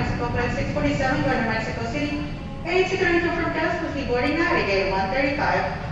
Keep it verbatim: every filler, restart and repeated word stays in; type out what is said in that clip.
Mexico, Flight six forty-seven, going to Mexico City. Any ticket info from Dallas, please be boarding now at gate one thirty-five.